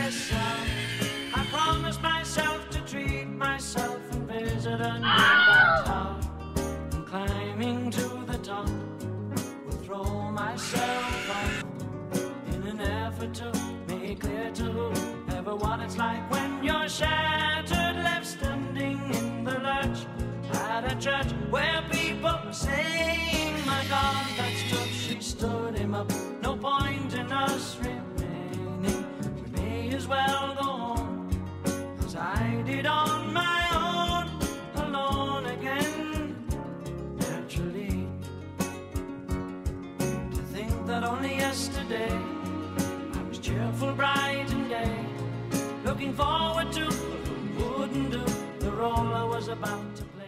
listen. I promised myself to treat myself and visit a nearby tower. And climbing to the top, will throw myself up in an effort to make clear to whoever what it's like when you're shattered, left standing in the lurch at a church where people were saying, my God, that's tough. She stood him up. No point in us remaining. We may as well go home, as I did on my own, alone again. Naturally, to think that only yesterday I was cheerful, bright and gay, looking forward to what wouldn't do the role I was about to play.